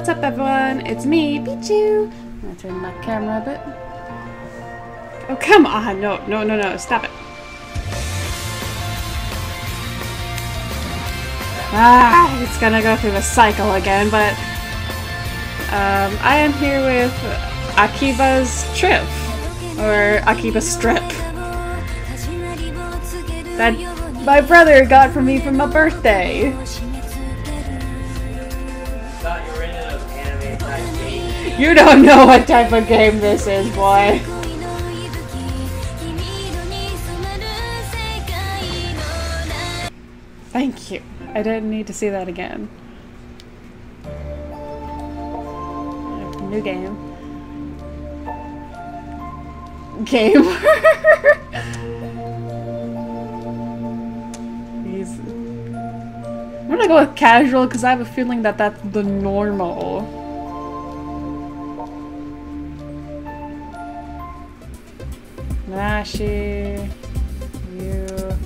what's up everyone? It's me, Pichu! I'm gonna turn my camera a bit. Oh, come on! No, no, no, no, stop it. Ah, it's gonna go through the cycle again, but I am here with Akiba's trip, or Akiba's strip, that my brother got for me for my birthday. Thought you were into those anime type games. You don't know what type of game this is, boy. Thank you. I didn't need to see that again. New game. Gamer. I'm gonna go with casual because I have a feeling that that's the normal. Nashi. You.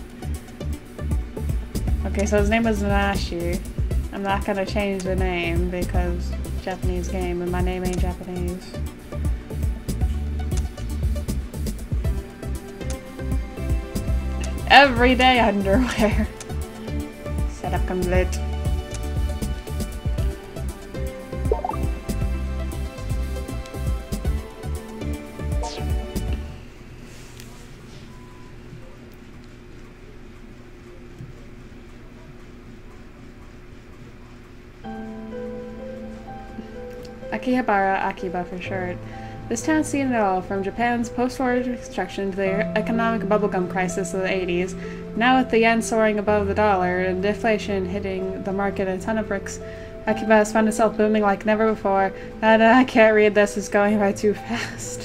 Okay, so his name is Nashi. I'm not gonna change the name because Japanese game and my name ain't Japanese. Everyday underwear. Setup complete. Akiba for short. This town's seen it all, from Japan's post-war reconstruction to the economic bubblegum crisis of the 80s. Now with the yen soaring above the dollar and deflation hitting the market in a ton of bricks, Akiba has found itself booming like never before. And I can't read this, it's going by too fast.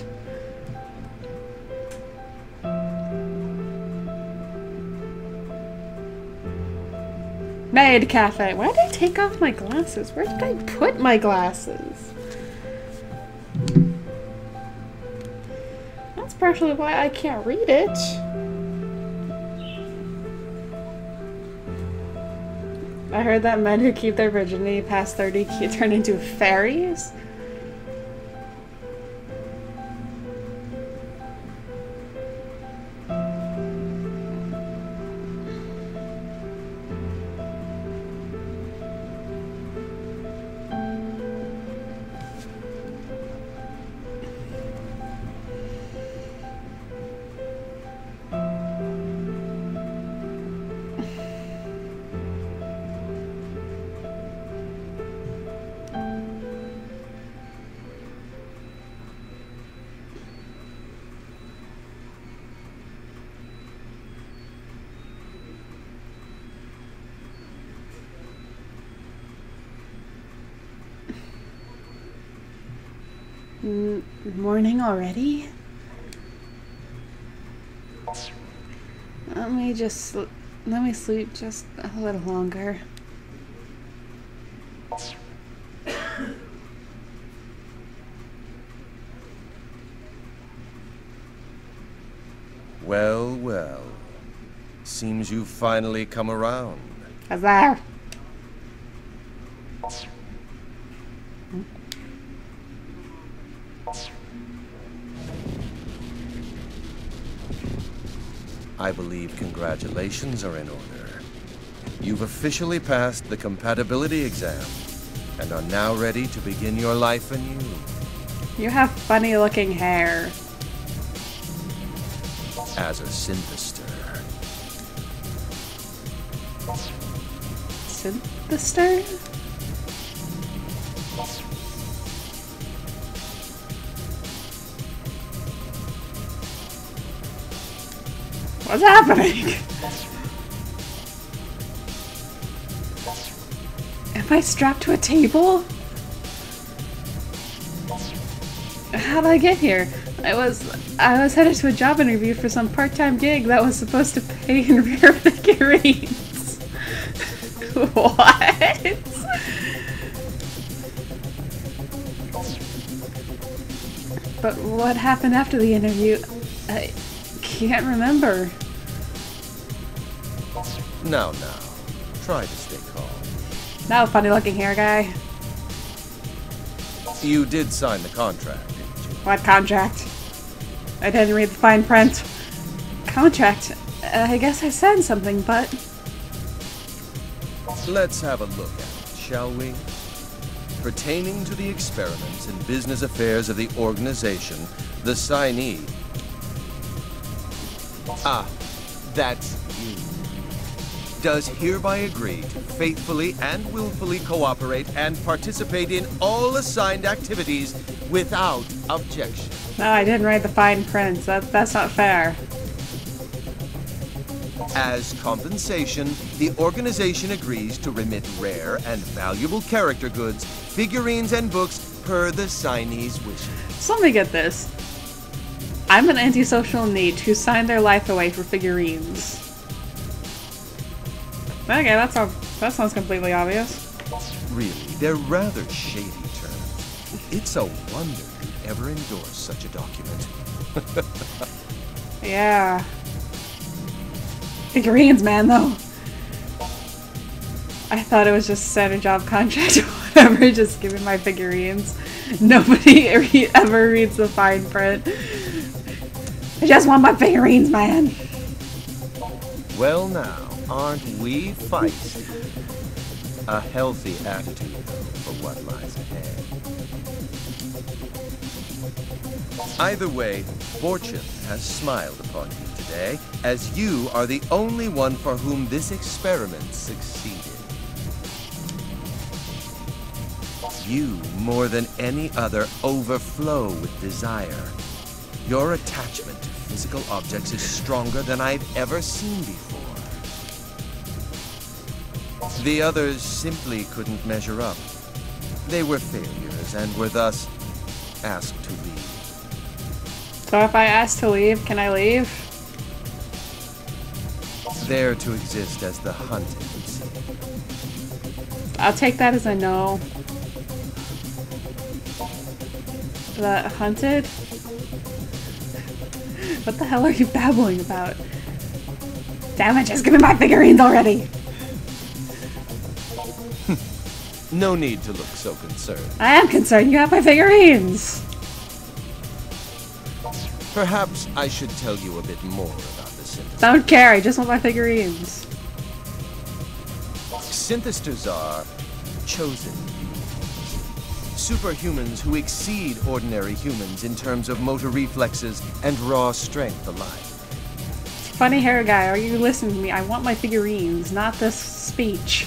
Maid Cafe. Why did I take off my glasses? Where did I put my glasses? That's partially why I can't read it. I heard that men who keep their virginity past 30 turn into fairies. Morning already? Let me sleep just a little longer. Well, well. Seems you've finally come around. Huzzah! I believe congratulations are in order. You've officially passed the compatibility exam and are now ready to begin your life anew. You have funny looking hair. As a synthester. Synthester? What's happening? Am I strapped to a table? How'd I get here? I was headed to a job interview for some part-time gig that was supposed to pay in rare figurines. What? But what happened after the interview? I can't remember. Now. Try to stay calm. Now, funny looking hair guy. You did sign the contract, didn't you? What contract? I didn't read the fine print. Contract? I guess I said something, but... Let's have a look at it, shall we? Pertaining to the experiments and business affairs of the organization, the signee... Ah, that's you. Does hereby agree to faithfully and willfully cooperate and participate in all assigned activities without objection. No, I didn't read the fine print. That's not fair. As compensation, the organization agrees to remit rare and valuable character goods, figurines, and books per the signee's wishes. So let me get this. I'm an antisocial NEET who signed their life away for figurines. Okay, that sounds completely obvious. Really, they're rather shady terms. It's a wonder you'd ever endorse such a document. Yeah. Figurines, man, though. I thought it was just standard job contract or whatever, just giving my figurines. Nobody ever reads the fine print. I just want my figurines, man. Well now, aren't we feisty? A healthy attitude, though, for what lies ahead. Either way, fortune has smiled upon you today, as you are the only one for whom this experiment succeeded. You, more than any other, overflow with desire. Your attachment to physical objects is stronger than I've ever seen before. The others simply couldn't measure up. They were failures and were thus asked to leave. So if I ask to leave, can I leave? There to exist as the hunted would seem. I'll take that as a no. The hunted? What the hell are you babbling about? Damn it, just give me my figurines already! No need to look so concerned. I am concerned, you have my figurines! Perhaps I should tell you a bit more about the synthesizers. Don't care, I just want my figurines. Synthesizers are chosen beings. Superhumans who exceed ordinary humans in terms of motor reflexes and raw strength alike. Funny hair guy, are you listening to me? I want my figurines, not this speech.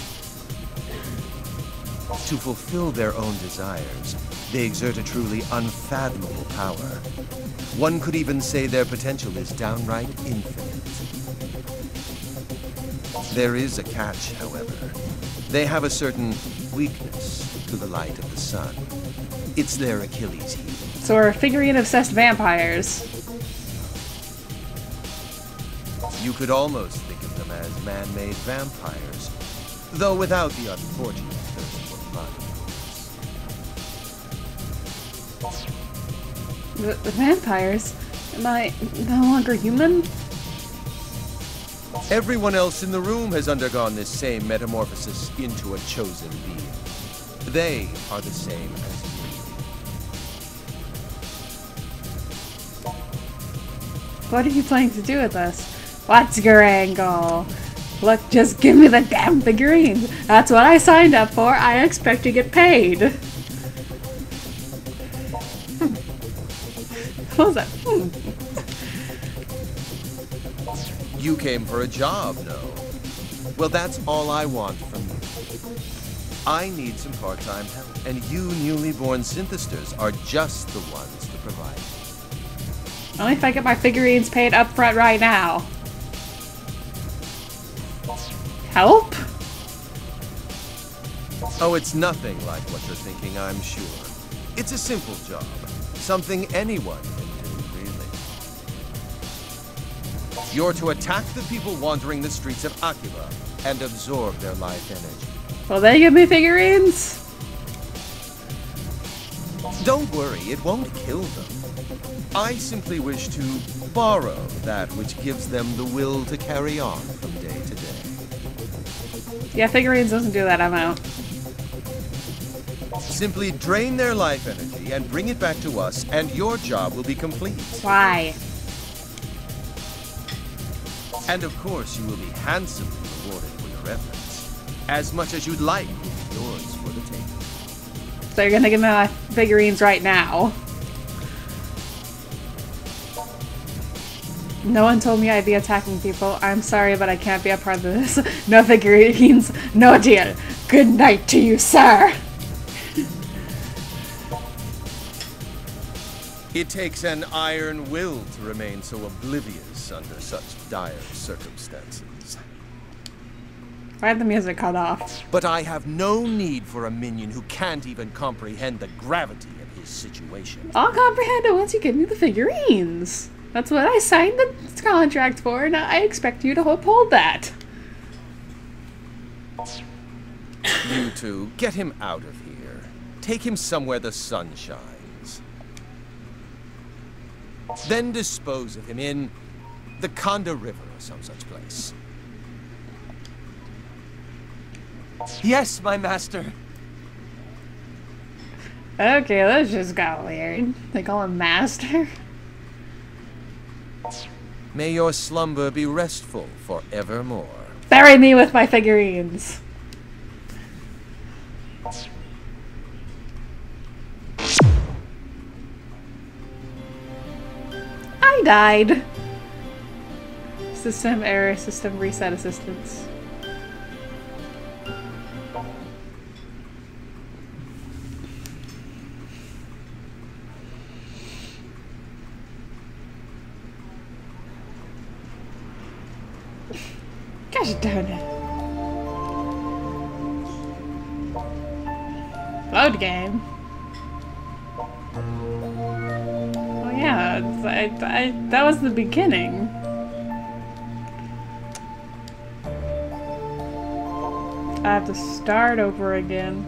To fulfill their own desires, they exert a truly unfathomable power. One could even say their potential is downright infinite. There is a catch, however. They have a certain weakness to the light of the sun. It's their Achilles heel. So we're figurine-obsessed vampires. You could almost think of them as man-made vampires, though without the unfortunate thirst for blood, of course. The vampires? Am I no longer human? Everyone else in the room has undergone this same metamorphosis into a chosen being. They are the same as you. What are you planning to do with us? What's your angle? Look, just give me the damn figurines. That's what I signed up for. I expect to get paid. What was that? You came for a job, no? Well, that's all I want from you. I need some part-time help, and you newly born synthesizers are just the ones to provide it. Only if I get my figurines paid up front right now. Help? Oh, it's nothing like what you're thinking, I'm sure. It's a simple job. Something anyone can do, really. You're to attack the people wandering the streets of Akiba and absorb their life energy. Will they give me figurines? Don't worry, it won't kill them. I simply wish to borrow that which gives them the will to carry on from day to day. Yeah, figurines doesn't do that, I'm out. Simply drain their life energy and bring it back to us, and your job will be complete. Why? And of course, you will be handsomely rewarded for your efforts. As much as you'd like will be yours for the taking. So you're gonna give me my figurines right now. No one told me I'd be attacking people. I'm sorry, but I can't be a part of this. No figurines, no deal. Good night to you, sir. It takes an iron will to remain so oblivious under such dire circumstances. Why had the music cut off? But I have no need for a minion who can't even comprehend the gravity of his situation. I'll comprehend it once you give me the figurines. That's what I signed the contract for, and I expect you to uphold that. You two, get him out of here. Take him somewhere the sun shines. Then dispose of him in the Conda River or some such place. Yes, my master. Okay, let's just got weird. They call him master. May your slumber be restful forevermore. Bury me with my figurines. I died. System error, system reset assistance. Gosh darn it. Load game. Oh yeah, that was the beginning. I have to start over again.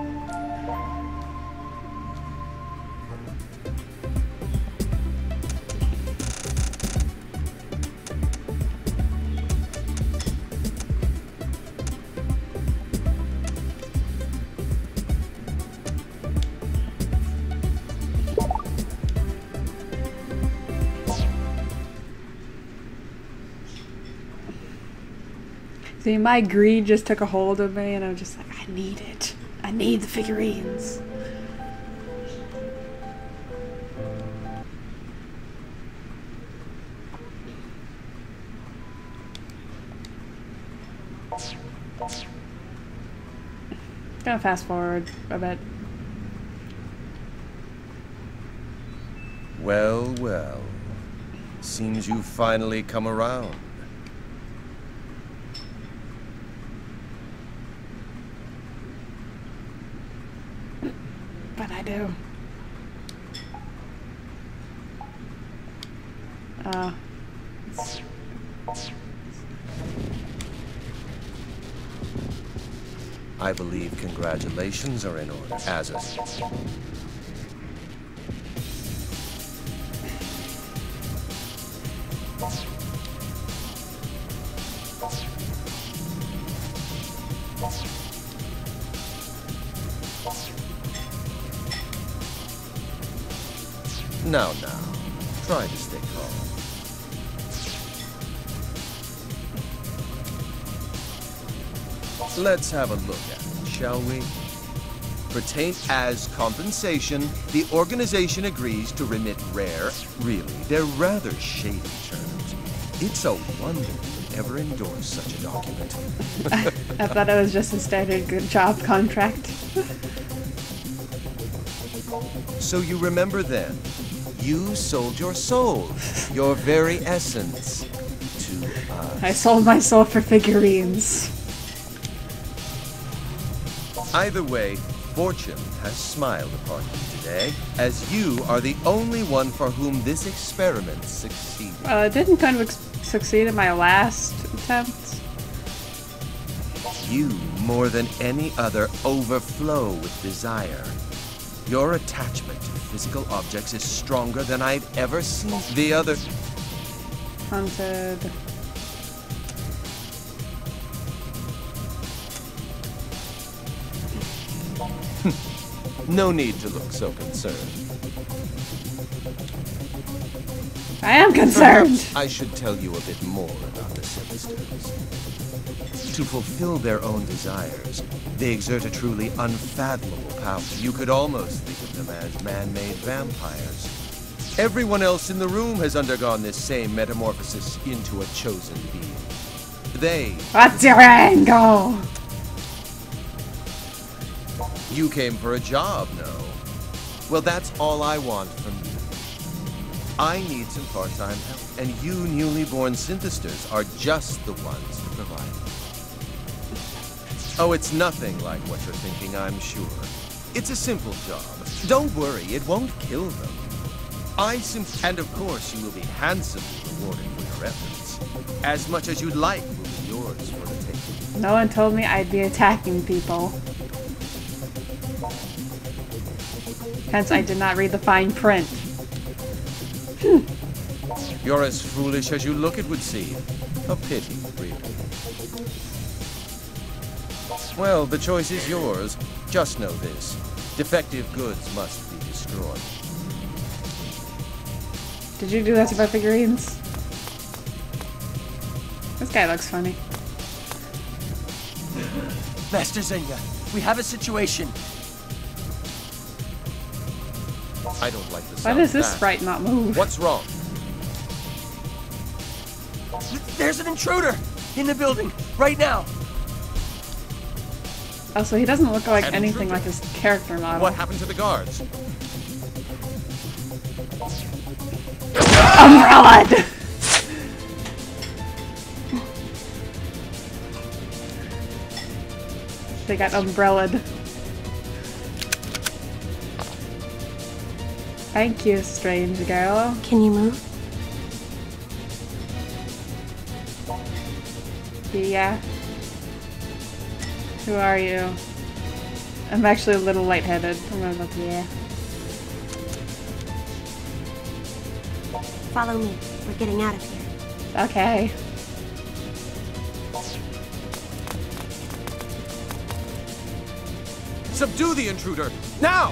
See, my greed just took a hold of me, and I'm just like, I need it. I need the figurines. Gonna fast forward a bit. Well, well. Seems you've finally come around. But I do. I believe congratulations are in order, as a... Now, try to stay calm. Let's have a look at it, shall we? As compensation, the organization agrees to remit rare, really, they're rather shady terms. It's a wonder you ever endorsed such a document. I thought it was just a standard good job contract. So you remember then? You sold your soul, your very essence, to us. I sold my soul for figurines. Either way, fortune has smiled upon you today, as you are the only one for whom this experiment succeeded. Well, it didn't kind of succeed in my last attempt. You, more than any other, overflow with desire. Your attachment to physical objects is stronger than I've ever seen. The other... Haunted. No need to look so concerned. I am concerned. Perhaps I should tell you a bit more about the Sinisters. To fulfill their own desires, they exert a truly unfathomable power. You could almost think of them as man-made vampires. Everyone else in the room has undergone this same metamorphosis into a chosen being. They... What's your angle? You came for a job, no? Well, that's all I want from you. I need some part-time help, and you newly born synthesters are just the ones to provide it. Oh, it's nothing like what you're thinking, I'm sure. It's a simple job. Don't worry, it won't kill them. And of course, you will be handsomely rewarded for your efforts. As much as you'd like will be yours for the taking. No one told me I'd be attacking people. Hence, I did not read the fine print. You're as foolish as you look, it would seem. A pity, really. Well, the choice is yours. Just know this. Defective goods must be destroyed. Did you do that to my figurines? This guy looks funny. Master Xenia, we have a situation. I don't like the Why sound does of this that. sprite not move? What's wrong? There's an intruder in the building right now. Also, he doesn't look like An anything intruder? like his character model. What happened to the guards? Umbrella! They got umbrellaed. Thank you, strange girl. Can you move? Yeah. Who are you? I'm actually a little lightheaded. I'm gonna look, yeah. Follow me. We're getting out of here. Okay. Subdue the intruder! Now!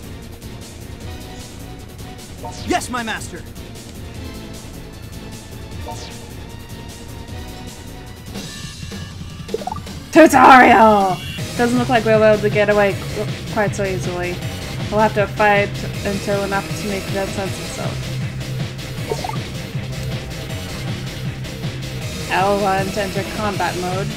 Yes, my master. Tutorial! Doesn't look like we'll be able to get away quite so easily. We'll have to fight until enough to make that sense himself. L1 to enter combat mode.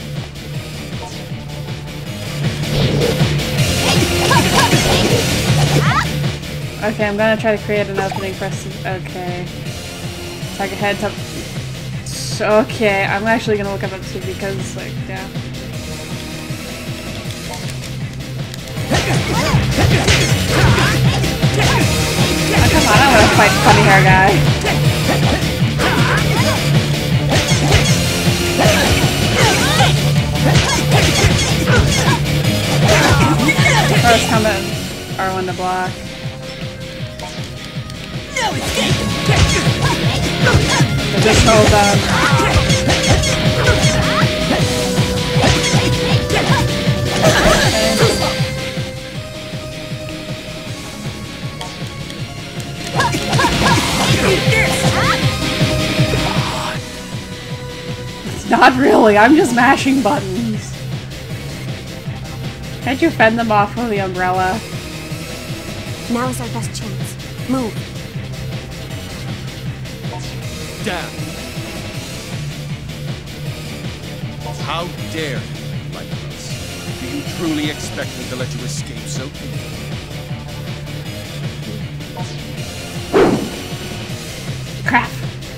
Okay, I'm gonna try to create an opening for us. Okay. Target head top. Okay, I'm actually gonna look at that too because, like, yeah. Oh, come on, I wanna fight funny hair guy. First combat R1 to block. Just hold on. It's not really, I'm just mashing buttons. Can't you fend them off with the umbrella? Now is our best chance. Move. Down! How dare you like this? Do you truly expect me to let you escape so easily? Crap.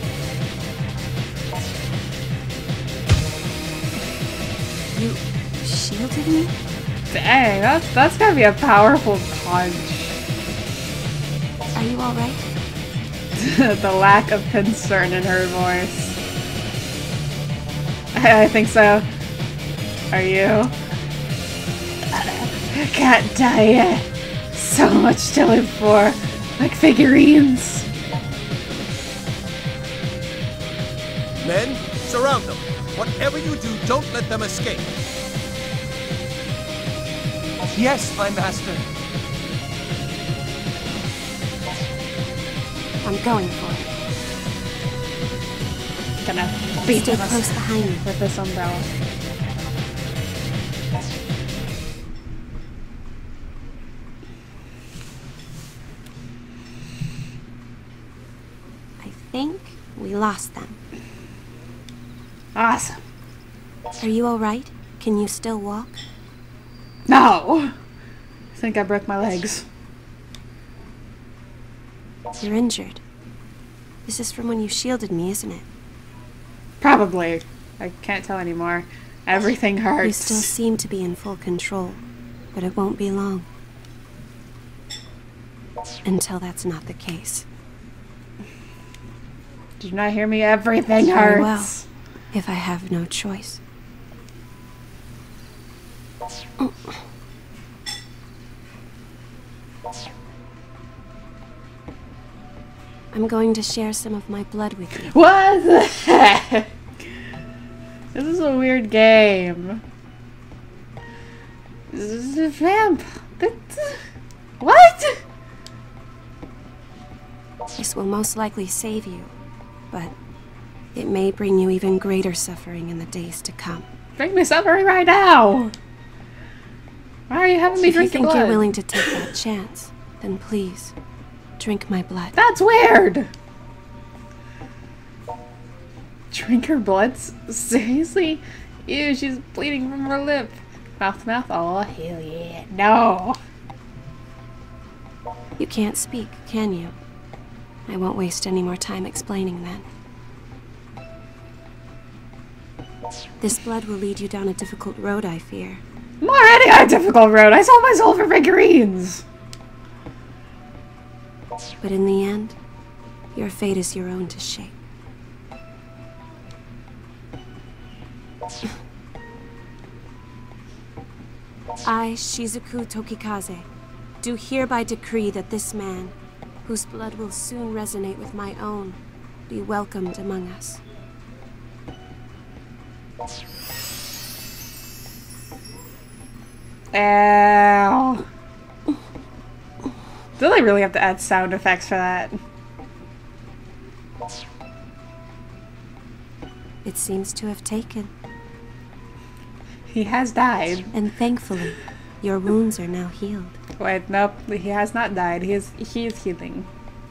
You shielded me? Dang, that's gotta be a powerful punch. Are you alright? The lack of concern in her voice. I think so. Are you? I can't die yet. So much to live for. Like figurines. Men, surround them. Whatever you do, don't let them escape. Yes, my master. I'm going for it. Gonna beat Stay him close behind me. with this umbrella. I think we lost them. Awesome. Are you alright? Can you still walk? No! I think I broke my legs. You're injured. This is from when you shielded me, isn't it? Probably. I can't tell anymore. Everything hurts. You still seem to be in full control, but it won't be long. Until that's not the case. Did you not hear me? Everything Very hurts. well, if I have no choice. I'm going to share some of my blood with you. What the heck? This is a weird game. This is a vamp. What? This will most likely save you, but it may bring you even greater suffering in the days to come. Bring me suffering right now. Why are you having me If you drink your think blood? you're willing to take that chance, then please, drink my blood. That's weird. Drink her blood? Seriously? Ew, she's bleeding from her lip. Mouth to mouth? Oh, hell yeah. No. You can't speak, can you? I won't waste any more time explaining then. This blood will lead you down a difficult road, I fear. I'm already on a difficult road. I sold my soul for figurines. But in the end, your fate is your own to shape. I, Shizuku Tokikaze, do hereby decree that this man, whose blood will soon resonate with my own, be welcomed among us. Ow. Do they really have to add sound effects for that? It seems to have taken. He has died. And thankfully, your wounds are now healed. Wait, nope. He has not died. He is healing.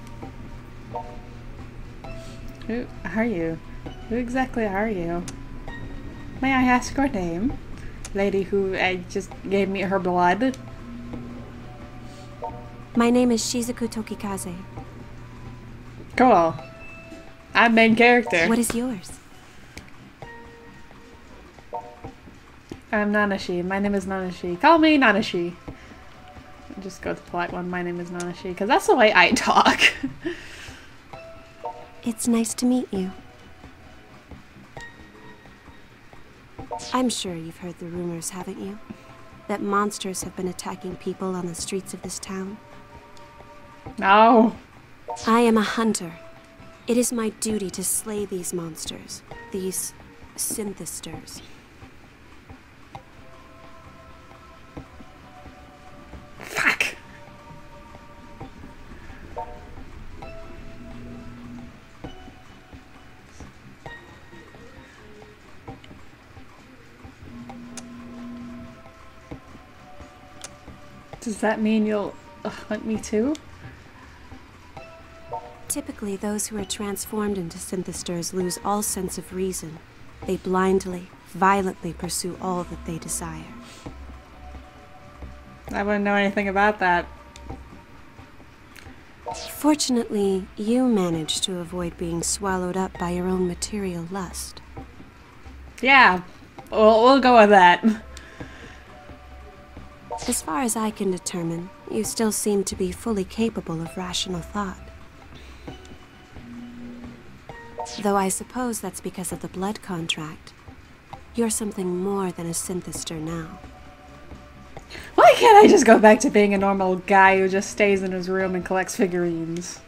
Who are you? Who exactly are you? May I ask your name? Lady who just gave me her blood. My name is Shizuku Tokikaze. Cool. I'm main character. What is yours? I'm Nanashi. My name is Nanashi. Call me Nanashi. Just go with the polite one. My name is Nanashi. Because that's the way I talk. It's nice to meet you. I'm sure you've heard the rumors, haven't you? That monsters have been attacking people on the streets of this town. No. I am a hunter. It is my duty to slay these monsters. These synthesters. Fuck. Does that mean you'll hunt me too? Typically, those who are transformed into synthesters lose all sense of reason. They blindly, violently pursue all that they desire. I wouldn't know anything about that. Fortunately, you managed to avoid being swallowed up by your own material lust. Yeah, we'll go with that. As far as I can determine, you still seem to be fully capable of rational thought. Though I suppose that's because of the blood contract. You're something more than a synthester now. Why can't I just go back to being a normal guy who just stays in his room and collects figurines?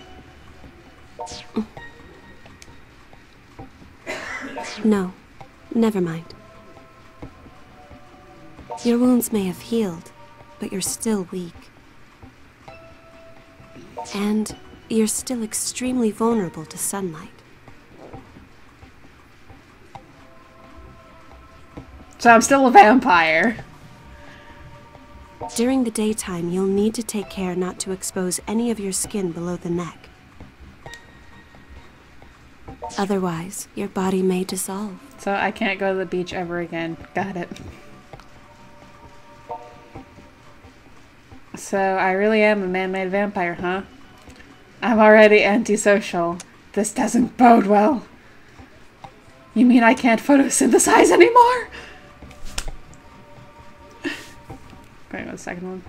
No, never mind. Your wounds may have healed, but you're still weak. And you're still extremely vulnerable to sunlight. So I'm still a vampire. During the daytime, you'll need to take care not to expose any of your skin below the neck. Otherwise, your body may dissolve. So I can't go to the beach ever again. Got it. So I really am a man-made vampire, huh? I'm already antisocial. This doesn't bode well. You mean I can't photosynthesize anymore? Okay, what's the second one?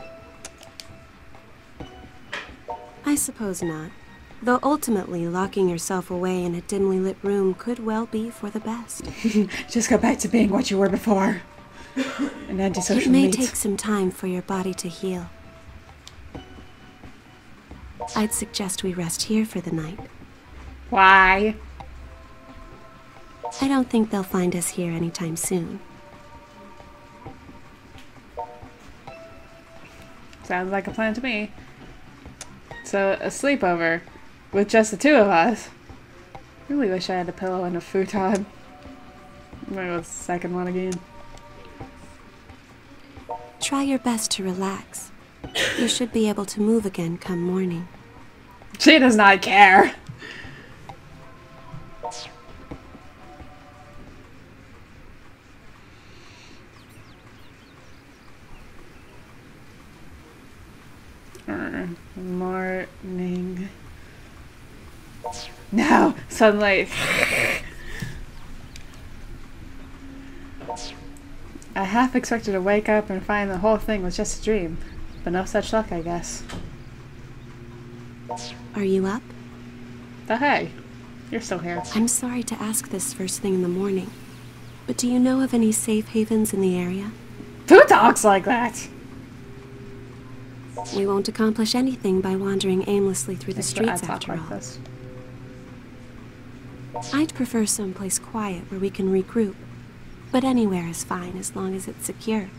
I suppose not. Though ultimately, locking yourself away in a dimly lit room could well be for the best. Just go back to being what you were before. An antisocial It may meat. take some time for your body to heal. I'd suggest we rest here for the night. Why? I don't think they'll find us here anytime soon. Sounds like a plan to me. So, a sleepover with just the two of us. Really wish I had a pillow and a futon. I'm gonna go with the second one again. Try your best to relax. You should be able to move again come morning. She does not care. Morning. No! Sunlight. I half expected to wake up and find the whole thing was just a dream. But no such luck, I guess. Are you up? Oh, hey. You're still here. I'm sorry to ask this first thing in the morning, but do you know of any safe havens in the area? Who talks like that? We won't accomplish anything by wandering aimlessly through the streets after all. This. I'd prefer someplace quiet where we can regroup, but anywhere is fine as long as it's secure.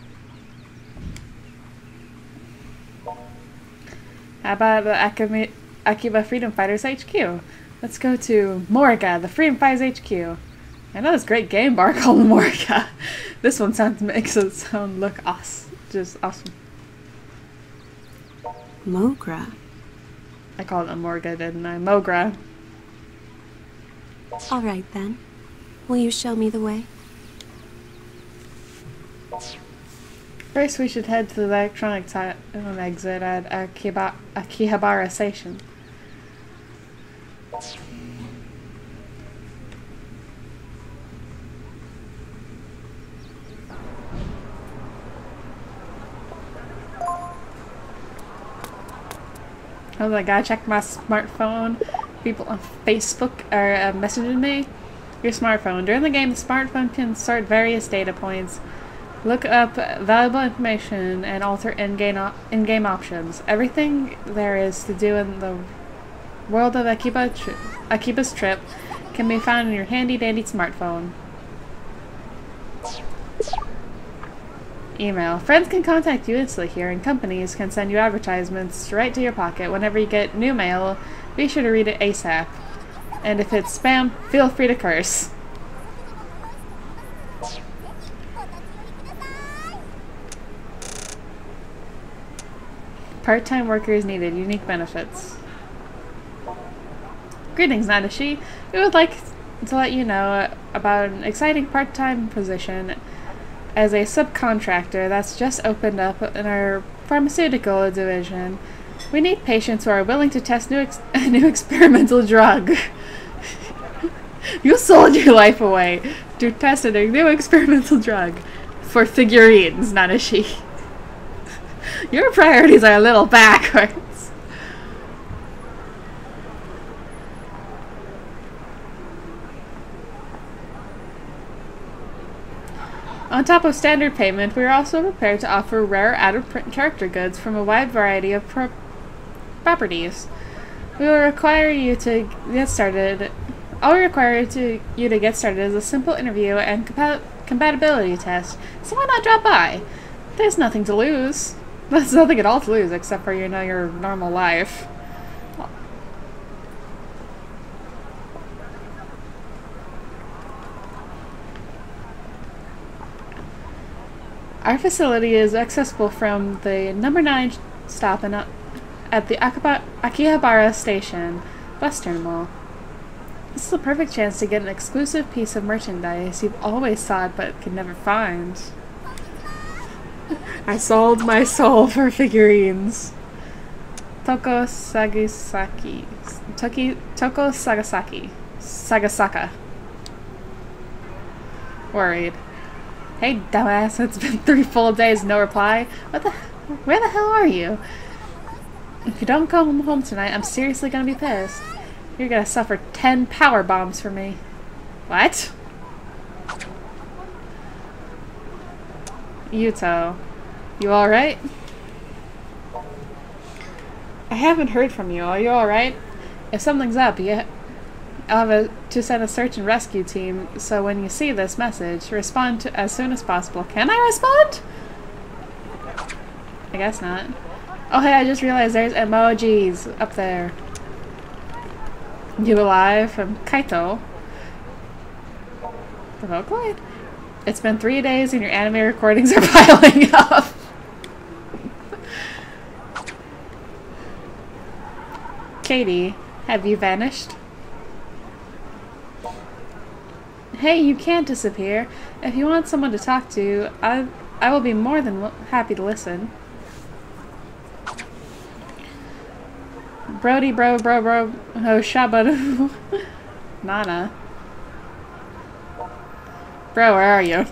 How about the Akiba Freedom Fighters HQ? Let's go to Morga, the Freedom Fighters HQ. I know this great game bar called Morga. This one makes it sound look awesome. Just awesome. Mogra? I called it Morga, didn't I? Mogra. All right then. Will you show me the way? First, we should head to the electronic exit at Akihabara Station. Oh, I gotta check my smartphone. People on Facebook are messaging me. Your smartphone. During the game, the smartphone can sort various data points, look up valuable information, and alter in-game options. Everything there is to do in the world of Akiba's trip can be found in your handy-dandy smartphone. Email. Friends can contact you instantly here, and companies can send you advertisements right to your pocket. Whenever you get new mail, be sure to read it ASAP. And if it's spam, feel free to curse. Part-time workers needed. Unique benefits. Greetings, Nadashi. We would like to let you know about an exciting part-time position as a subcontractor that's just opened up in our pharmaceutical division. We need patients who are willing to test a new experimental drug. You sold your life away to test a new experimental drug for figurines, Nanashi. Your priorities are a little backwards. On top of standard payment, we are also prepared to offer rare out-of-print character goods from a wide variety of properties. We will require you to get started. All we require you to get started is a simple interview and compatibility test. So why not drop by? There's nothing to lose. There's nothing at all to lose except for your normal life. Our facility is accessible from the number 9 stop at the Akihabara Station bus terminal. This is a perfect chance to get an exclusive piece of merchandise you've always sought but could never find. I sold my soul for figurines. Toko Sagasaki. Toko Sagasaki. Sagasaka. Worried. Hey, dumbass, it's been 3 full days, no reply. Where the hell are you? If you don't come home tonight, I'm seriously gonna be pissed. You're gonna suffer 10 power bombs for me. What? Yuto. You alright? I haven't heard from you. Are you alright? If something's up, I'll have to send a search and rescue team, so when you see this message, respond as soon as possible. Can I respond? I guess not. Oh hey, I just realized there's emojis up there. You alive? From Kaito. The Vocaloid? It's been 3 days and your anime recordings are piling up. Katie, have you vanished? Hey, you can't disappear. If you want someone to talk to, I will be more than happy to listen. Brody, bro, oh, Shabba, Nana. Bro, where are you?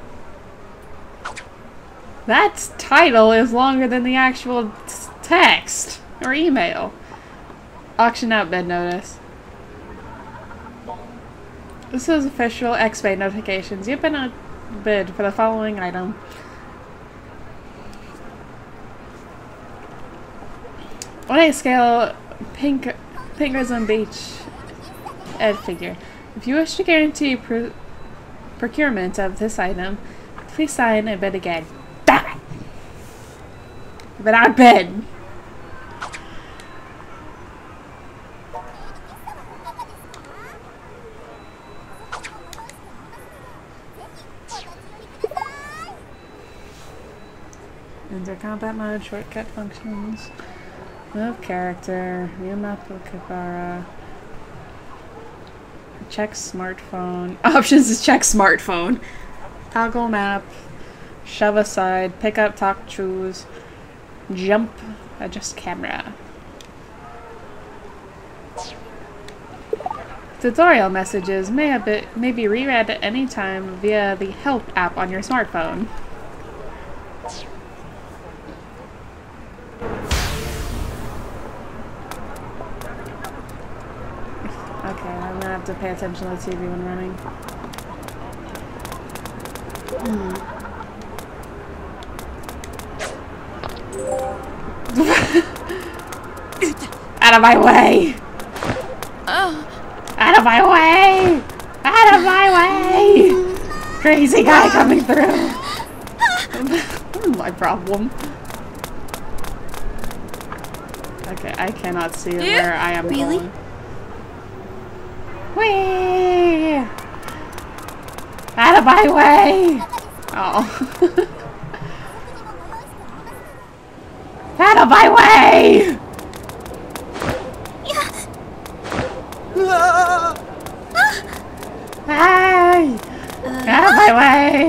That title is longer than the actual text or email. Auction out bid notice. This is official X-Bay notifications. You've been outbid for the following item. On a scale, Pinkerism Beach Ed figure. If you wish to guarantee procurement of this item, please sign a bid again. Damn it! But I bid. Enter combat mode, shortcut functions, move character, view map of Akiba, check smartphone. Options is check smartphone. Toggle map, shove aside, pick up, talk, choose, jump, adjust camera. Tutorial messages may be reread at any time via the Help app on your smartphone. Okay, I'm gonna have to pay attention to the TV when running. Out of my way! Out of my way! Out of my way! Crazy guy coming through! My problem. Okay, I cannot see where I am going. Whee! Out of my way! Oh. Out of my way! Hey! Out of my way!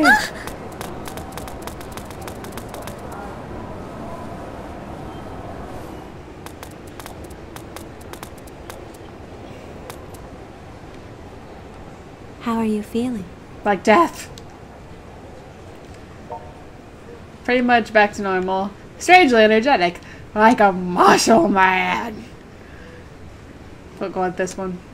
How are you feeling? Like death. Pretty much back to normal. Strangely energetic. Like a muscle man. We'll go with this one.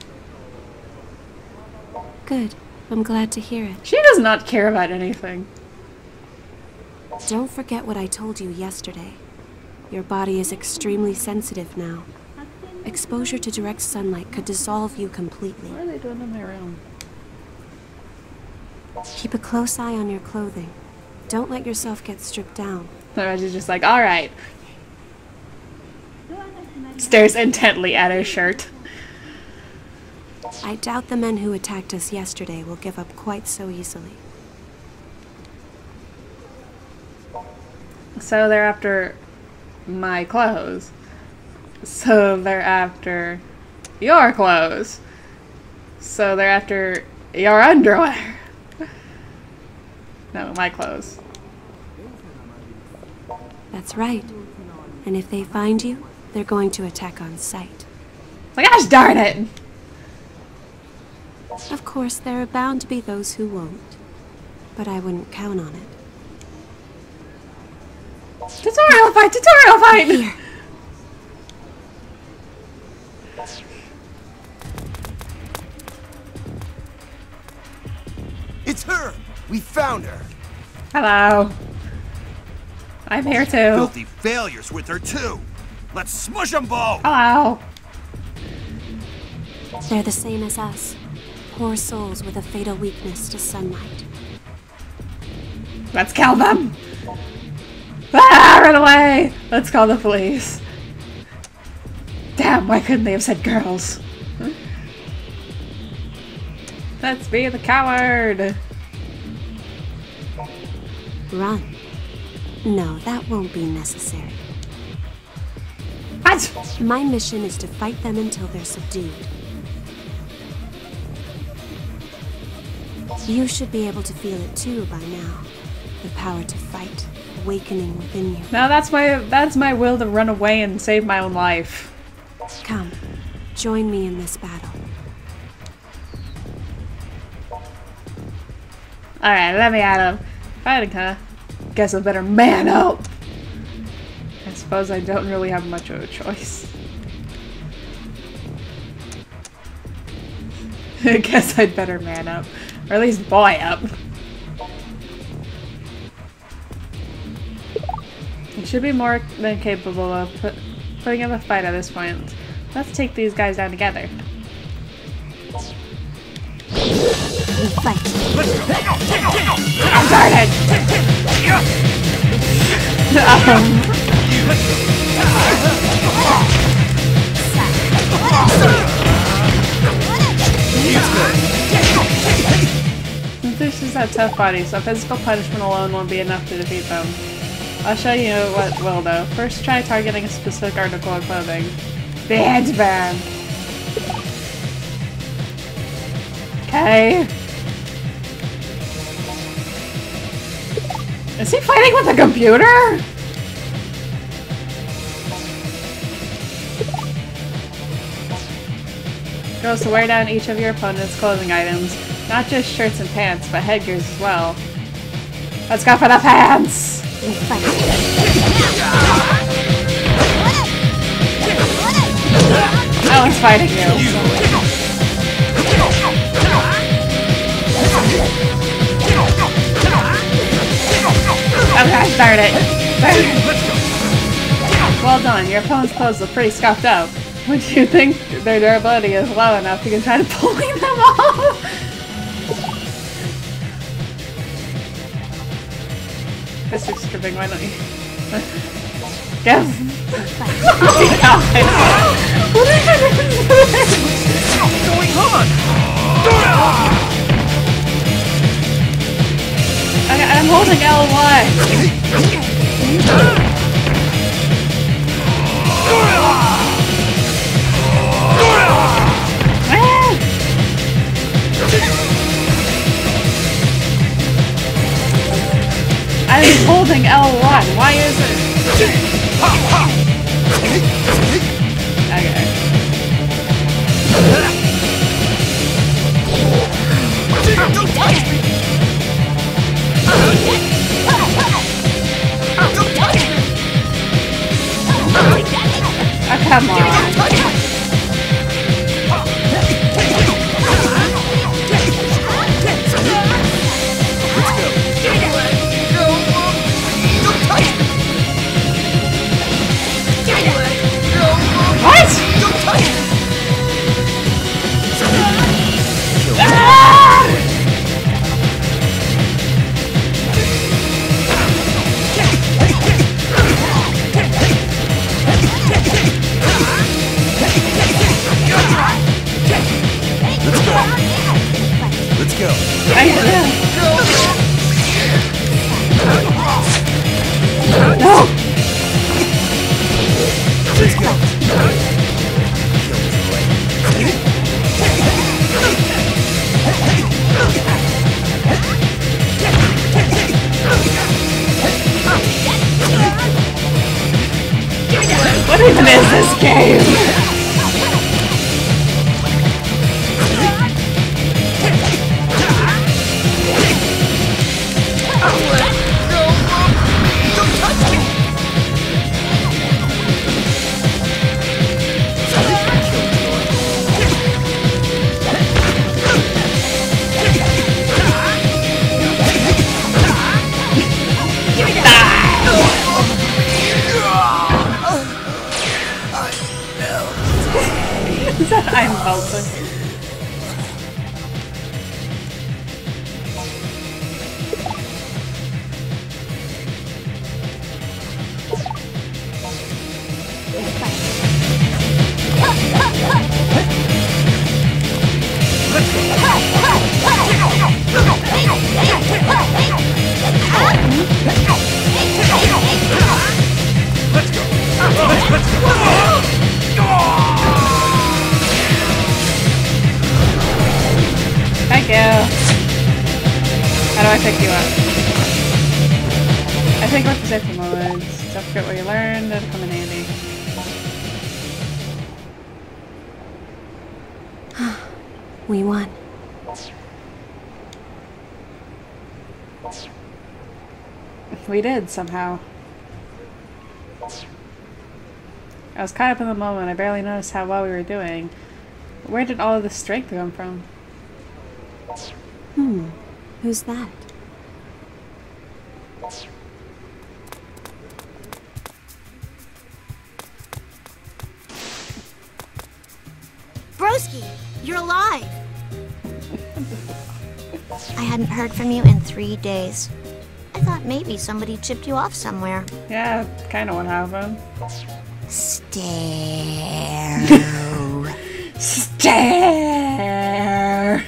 Good. I'm glad to hear it. She does not care about anything. Don't forget what I told you yesterday. Your body is extremely sensitive now. Exposure to direct sunlight could dissolve you completely. What are they doing in my room? Keep a close eye on your clothing. Don't let yourself get stripped down. Reggie's just like, alright. Stares intently at her shirt. I doubt the men who attacked us yesterday will give up quite so easily. So they're after my clothes. So they're after your clothes. So they're after your underwear. No, my clothes. That's right. And if they find you, they're going to attack on sight. My gosh darn it! Of course, there are bound to be those who won't. But I wouldn't count on it. Tutorial fight! Tutorial fight! Here. It's her! We found her! Hello. I'm here too. Filthy failures with her too! Let's smush them both! Hello. They're the same as us. Poor souls with a fatal weakness to sunlight. Let's kill them! Ah, run away! Let's call the police. Damn, why couldn't they have said girls? Let's be the coward! Run. No, that won't be necessary. What? My mission is to fight them until they're subdued. You should be able to feel it too by now. The power to fight, awakening within you. No, that's my will to run away and save my own life. Come, join me in this battle. Alright, let me at him. Fighting, huh? Guess I better man up. I suppose I don't really have much of a choice. I guess I'd better man up. Or at least boy up. You should be more than capable of putting up a fight at this point. Let's take these guys down together. We fight. I'm started! This is a tough body, so physical punishment alone won't be enough to defeat them. I'll show you what will though. First try targeting a specific article of clothing. The headband! Okay. Is he fighting with a computer? Goes to wear down each of your opponent's clothing items. Not just shirts and pants, but headgears as well. Let's go for the pants! We fight. I was fighting you. Okay, start it. Well done, your opponent's clothes look pretty scuffed up. Would you think their durability is low enough you can try to pulling them off? Mr. Stripping, why don't you? Yes! What's going on? Okay, I'm holding L1. I'm holding L1. Why is it? Okay. Don't touch me! Don't touch me! Oh, come on. What? Ah! Let's go. No! even is this game? I'm melting. Thank you. How do I pick you up? I think what to say for moments. Don't forget what you learned, it'll come in handy. We won. We did, somehow. I was caught up in the moment. I barely noticed how well we were doing. Where did all of this strength come from? Who's that? Broski, you're alive! I hadn't heard from you in 3 days. I thought maybe somebody chipped you off somewhere. Yeah, kinda what happened. Stare. Stare!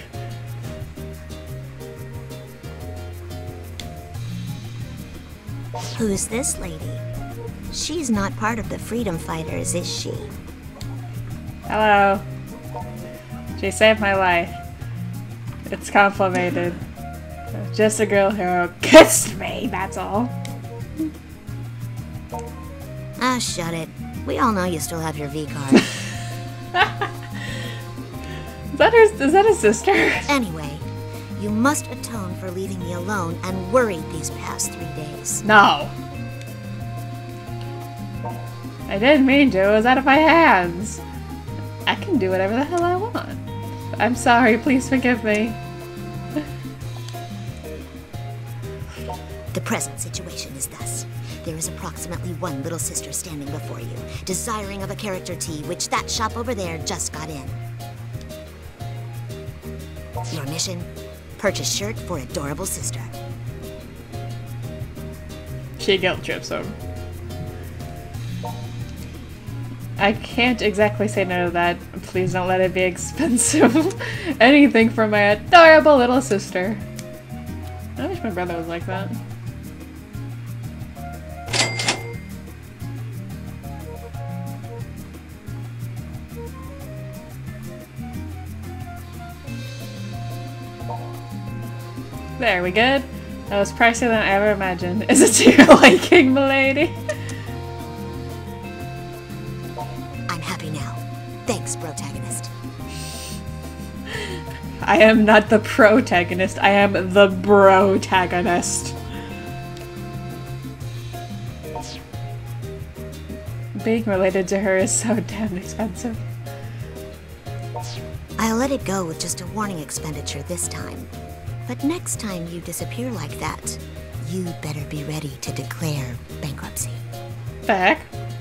Who's this lady? She's not part of the Freedom Fighters, is she? Hello. She saved my life. It's complicated. Just a girl hero kissed me, that's all. Ah, shut it. We all know you still have your V card. Is that his sister? Anyway, you must atone for leaving me alone and worried these past 3 days. No. I didn't mean to. It was out of my hands. I can do whatever the hell I want. I'm sorry. Please forgive me. The present situation is thus. There is approximately one little sister standing before you, desiring of a character tea, which that shop over there just got in. Your mission? Purchase shirt for adorable sister. She guilt trips him. I can't exactly say no to that. Please don't let it be expensive. Anything for my adorable little sister. I wish my brother was like that. There, we good? That was pricier than I ever imagined. Is it to your liking, milady? I'm happy now. Thanks, protagonist. I am not the protagonist, I am the brotagonist. Being related to her is so damn expensive. I'll let it go with just a warning expenditure this time. But next time you disappear like that, you better be ready to declare bankruptcy. Back.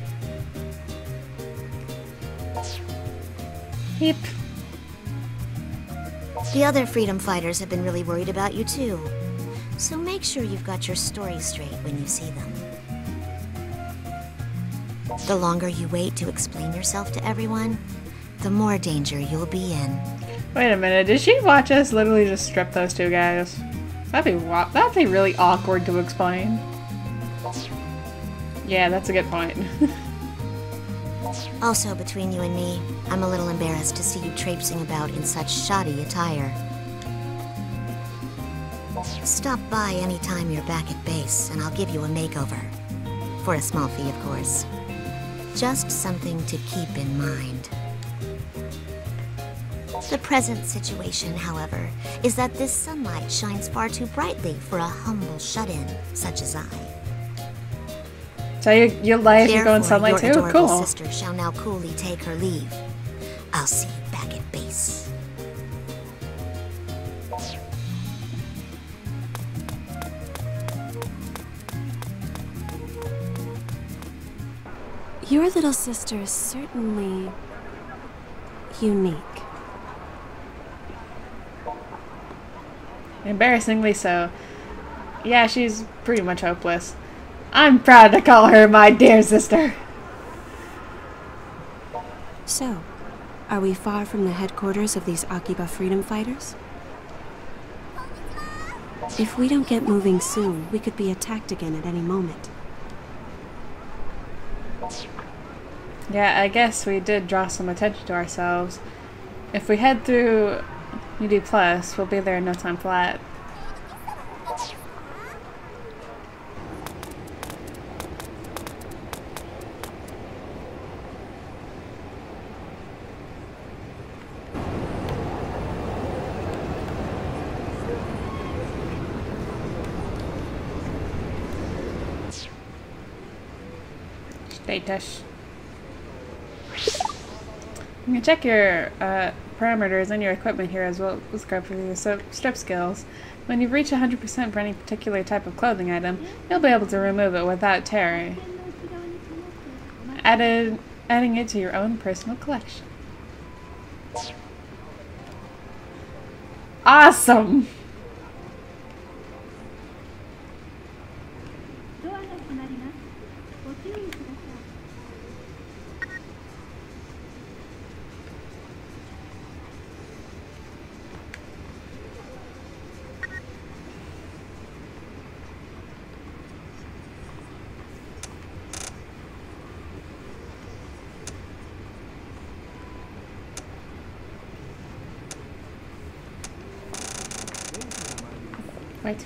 Yep. The other freedom fighters have been really worried about you too. So make sure you've got your story straight when you see them. The longer you wait to explain yourself to everyone, the more danger you'll be in. Wait a minute, did she watch us literally just strip those two guys? That'd be really awkward to explain. Yeah, that's a good point. Also, between you and me, I'm a little embarrassed to see you traipsing about in such shoddy attire. Stop by anytime you're back at base, and I'll give you a makeover. For a small fee, of course. Just something to keep in mind. The present situation, however, is that this sunlight shines far too brightly for a humble shut-in such as I. So your life, you go in Therefore, sunlight your too? adorable Cool. sister shall now coolly take her leave. I'll see you back at base. Your little sister is certainly unique. Embarrassingly so. Yeah, she's pretty much hopeless. I'm proud to call her my dear sister. So, are we far from the headquarters of these Akiba freedom fighters? If we don't get moving soon, we could be attacked again at any moment. Yeah, I guess we did draw some attention to ourselves. If we head through UD+, we'll be there in no time flat. Status. You can check your parameters and your equipment here as well as grab for your strip skills. When you've reached 100% for any particular type of clothing item, you'll be able to remove it without tearing, adding it to your own personal collection. Awesome! Wait.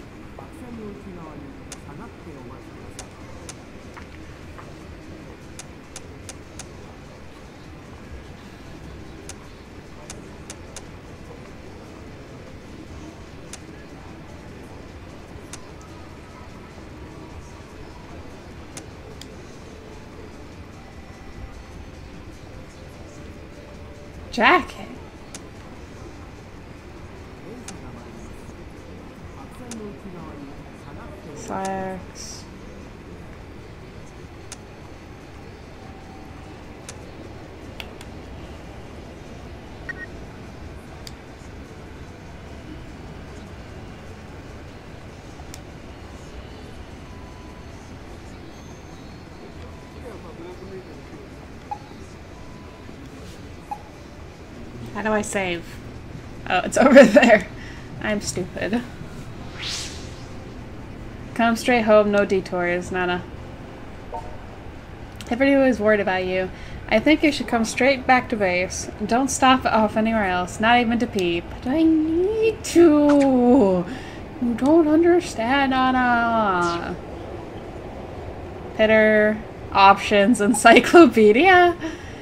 Jacket. Slacks. How do I save? Oh, it's over there. I'm stupid. Come straight home, no detours, Nana. Everybody was worried about you. I think you should come straight back to base. Don't stop off anywhere else, not even to pee. But I need to. You don't understand, Nana. Pitter, options, encyclopedia.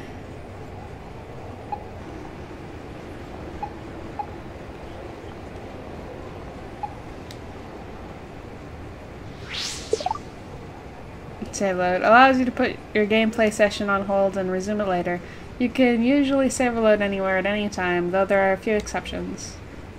Save load allows you to put your gameplay session on hold and resume it later. You can usually save or load anywhere at any time, though there are a few exceptions.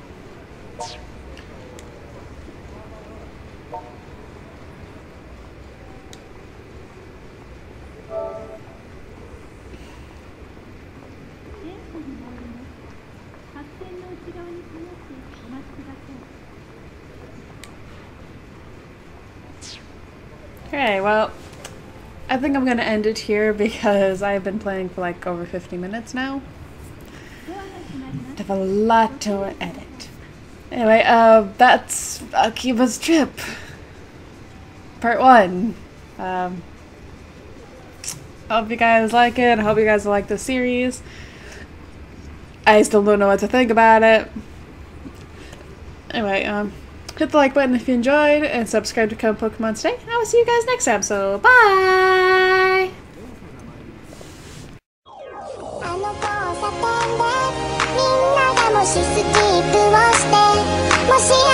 Okay, well, I think I'm going to end it here because I've been playing for like over 50 minutes now. I have a lot to edit. Anyway, that's Akiba's trip. Part 1. Hope you guys like it. I hope you guys like the series. I still don't know what to think about it. Anyway, hit the like button if you enjoyed, and subscribe to Come Pokemon today. And I will see you guys next time, so bye! しスキップをしてもし